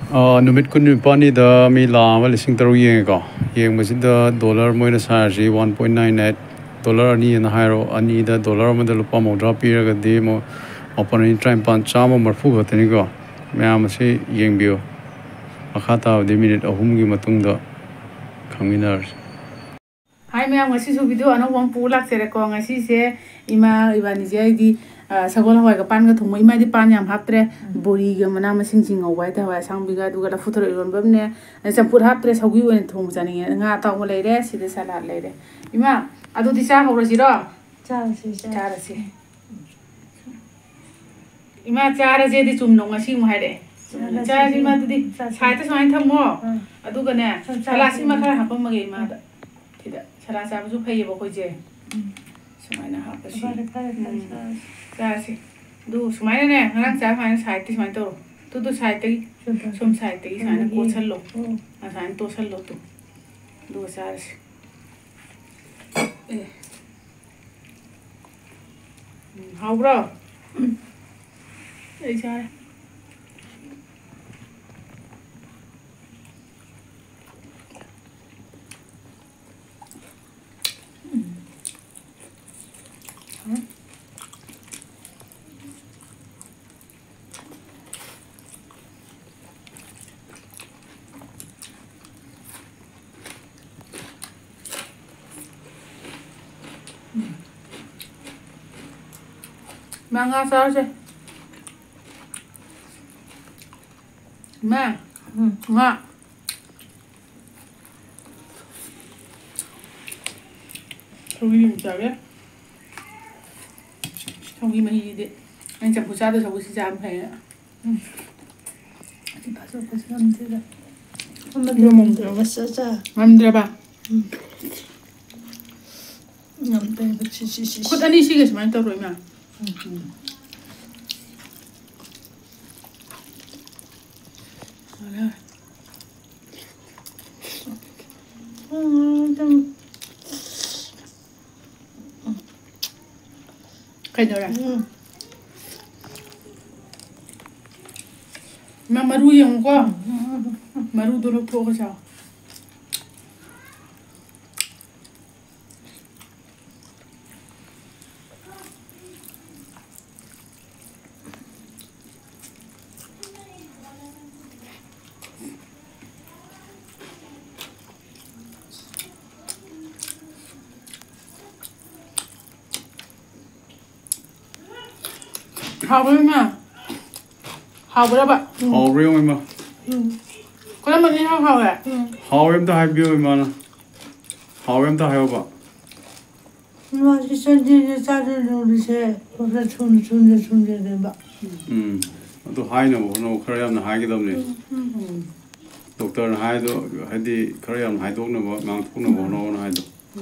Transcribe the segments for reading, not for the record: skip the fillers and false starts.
Numit kun pani da mi lama lising taru yenga yeng masida dollar moina sarji 1.98 dollar ani na hairo ani da dollar ma da lupa modra pira ga de mo opani try pan chama marfu ga tani go mayam se yeng bio akhata de minute ahum gi matung da khaminar Hi mayam ngasi su video ano wang pulak sere ko ngasi se ima ibani je di sagol hawai ga pan ga thumai mai di pan yam haptre bori ga mana masing sing awai ta wa sang biga du ga la futhro iron bamne champur haptre sawi wen thum jani nga ta mo leire side salad leire ima adu di sa hawra siro cha si ima cha je di chum no ngasi mo haide cha si ma di sai ta sai tham mo adu ga ne sala si ma khara hapam ma ge ma da tida sala sa bu phai bo ko je sumaina ha pa si Gracias. Du, sumaina ne, ngarang cha fain sai ti sumain to. Tu sai ti, sum sai ti sumaina ko chalo. Na sai to chalo tu. Du sa. How bro? Ei cha. Manga sao chứ? Mẹ, ngạ. Thôi đi một giờ đấy. Không đi mà đi đi. Anh chẳng có sao đâu, chẳng có gì làm phải ạ. Thì bà sao có làm thế đấy? Không được mong Rồi mà sợ cha. Làm được bà. Ngắm tay bật xí. Khuất anh đi xí cái mà tao rồi mà. Cái đó là mà maru yang quá maru đồ lộc cái sao hào với mà hào với đâu bạn hào riêu em mà có làm gì hào à hào em ta hay biểu em mà hào em ta hay không Mà chỉ xem đi ra đi rồi sẽ có thể chung đấy bạn. tôi hay nó khởi em là hay cái đồng này doctor là hay đó hay đi khởi em hay thuốc nó bảo ngang thuốc nó bảo nó hay đó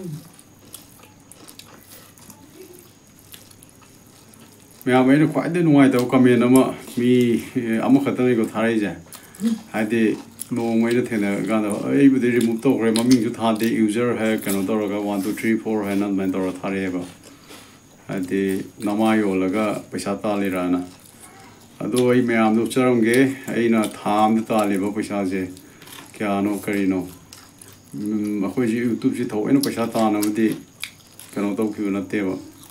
mẹ mấy nó khoái đến ngoài tàu comment nó mà mi ấm khát này có thay chứ hay đi nó mấy nó thế này cái đó ấy bây giờ remove tàu rồi mà mình cứ thay đi user hay cái nó tàu rồi 1 2 3 4 hay nó mình tàu rồi thay vậy hay đi nằm ai rồi là cái पैसा ta lấy ra nè đó ấy mẹ em lúc chơi cái ấy nó tham được ta lấy bao पैसा gì cái nó cái nó mà khối gì YouTube chỉ thấu ấy nó पैसा ta nó đi cái nó tàu kêu nó tiêu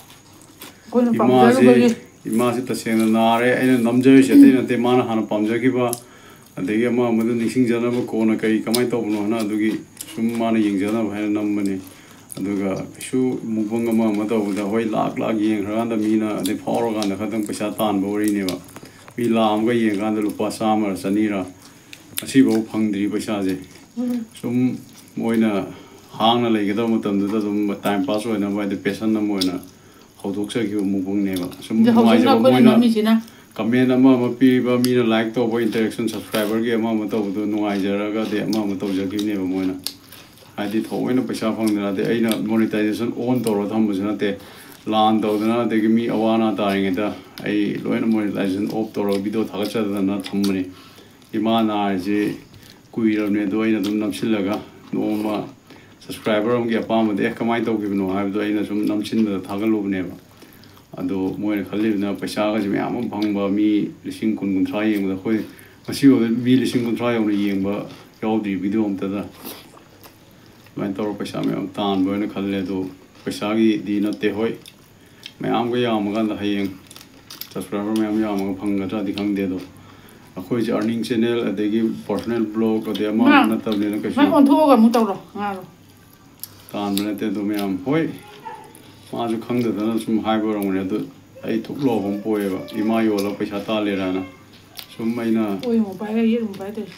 Imasi tasena nare aina namjai shate na te mana hana pamjaki ba adegi ama amadu nising jana ba kona kai kamai tawno na adugi sum mana yingjana ba nammani aduga shu mukbang ama amataw da hoi lak yeng randa mina de phoro ganda khatang paisa tan bori ne ba mi lam ga yeng ganda lupa samar sanira asi bo phangdri paisa je sum moina hangna leigadaw matam da dum time pass hoina ba de patient na moina Hậu sẽ kêu mua bông này mà, xong ngoài giờ bông comment mà pi ba mi là like to interaction subscriber cái mà tàu tụ ngoài giờ ra cái để mà tàu giờ kêu này mà mỗi na, ai đi thầu ấy nó पैसा phong được là để ấy là monetization on tàu rồi tham bây giờ là để lan tàu đó là để cái mi awana ta anh ta ấy rồi nó monetization off tàu rồi video thắc chắc là nó tham mình, iman là gì quỳ rồi này đôi là tụi nằm xin là cái nó mà subscriber ông kia pa mà để kamai tàu cái nó hay đôi là tụi nằm xin là thắc cái lốp này mà ado moi na khali na paisa ga jme am bang ba mi lising kun kun thai yeng da khoi Masih ada mili single try yang ni yang ba jauh di video om tada. Main taruh pesa me am tan boleh nak khalle tu pesa gi di na teh hoi. Me am ko yang makan dah yang subscriber me am yang makan phang gata di khang de tu. Aku je earning channel ada gi personal blog ada ama na tab le na kasi. Mai on thu ga mu tau ro nga ro. Tan boleh te tu me am hoi. Ma ju khang de na sum hai bo rong ne tu ai thuk lo hong poe ba. Ima yo la pesa ta le ra na. Sumaina. Oi mo pai ye mo pai te.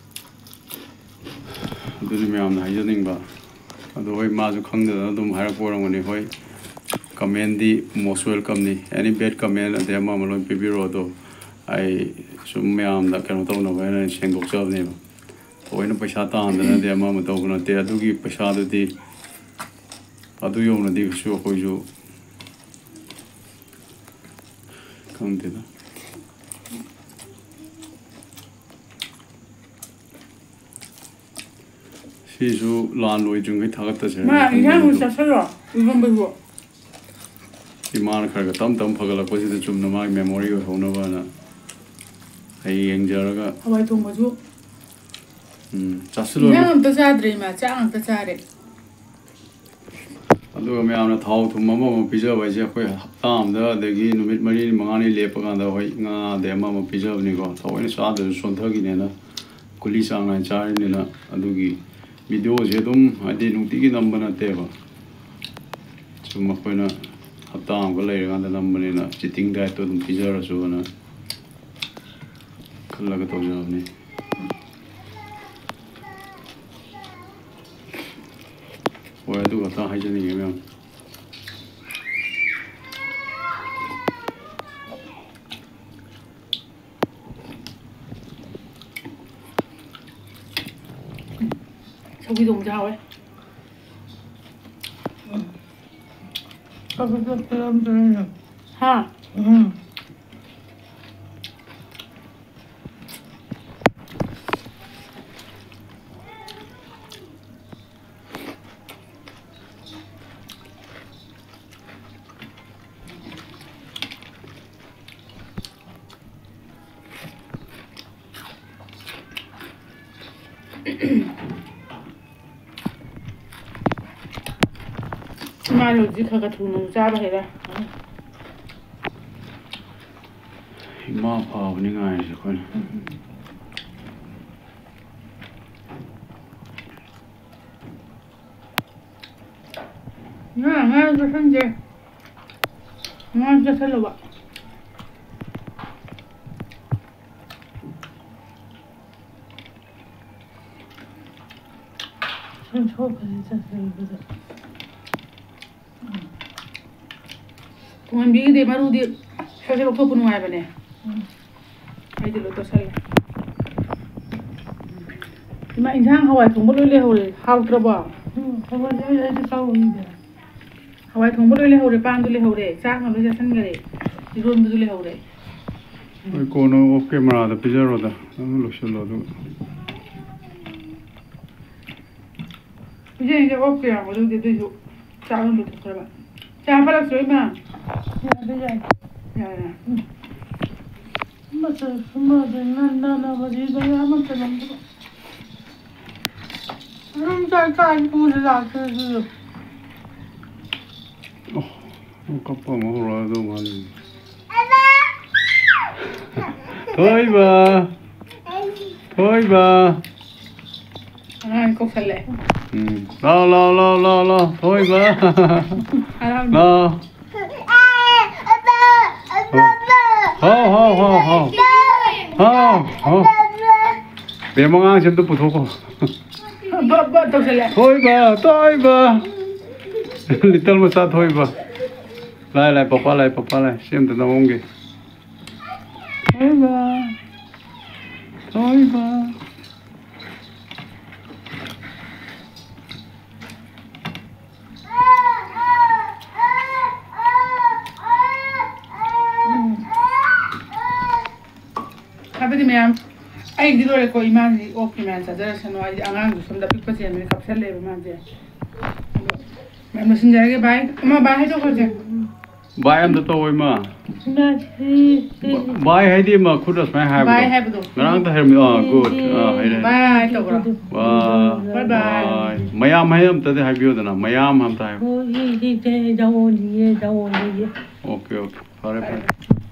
Dulu me am na hiya ning ba. Ado hoi ma ju khang de na dum hai po rong ne hoi. Comment di most welcome ni. Any bad comment ade ma malon pe biro do. Ai sum me am da kan to no ba na seng dok job ni ba. Hoi na paisa ta an na de ma ma to na te adu gi paisa du di. Adu yo na di su hoi ju. Khang de na. Sisu lan loi jung kai thagat ta chhe Ma yang mu sa sa ro. Ibang ba ro. Iman khar ga tam phagala ko si chum na ma memory ho na ba na ai yang jara ga Hawai thong ba ju. chaslo Yang am ta sa dre ma cha ang ta sa re. adu me am na thau thum ma ma pizza ba je khoi hafta am da de gi numit mari mangani le pa ga da hoi nga de ma pizza ni ko thau ni sa de son tha gi ne na kuli sa nga cha ni na adu gi video je dum adi nuti gi number na te ba chuma khoi na hafta am ga le ga da number ni na chiting da to dum pizza ra su na khalla ga to ja ni Wah itu kata aja nih memang. 저기 좀 자we. Apa tu film tu? Ha. Malu di kagak tunu jaba hera. Ima apa ni ngai sih kan? Nga tu sanje. Nga tu selawa. Sen çok güzel güzel. Tuhan bigi de maru di sa lo to punu ai ba ne. Ai de lo to sal. Ima injang hawai thong bol le hore haw tra ba. Hava jadi ada tahu ini. Hawai thong bol le hore pan du le hore cha ngam le san gare. Ron du le hore. Kono oke mana ada pizza roda, lo sholo tu. Pizza ini oke ya, mau du de ju. Cha lu tu tra ba. Cha pa la soi ma. Ya ada. Ya ya. Masa semua dengan bagi saya amat tenang. Saya kan pun dah kerja. Oh, kappa mau roda tu malu. Thôi bà. Ai kok sale. Lo, thôi bà. Lo. Ho. Bé mong ăn xem tôi phụ thuộc không? Ba to sale. Thôi bà. Little mà sao thôi bà. Lại, papa lại, xem tôi nào ông kì. Thôi bà. Tapi di ma'am, ay di dole ko iman di okay man sa dara sa no ay angang gusto da pikpa siya may kapsel le man siya. Ma'am nasin jage bay, ma bahay to ko siya. Bye am the toy ma. 나지 Bye hadi ma kudas my have. Bye 해보도. Ngarang ta hermi good. Hey. Bye tokro. Bye. Bye. Mayam hayam ta de habiyo dana. Mayam ham ta. 이게 자원이에 자원이에 Okay. Fare.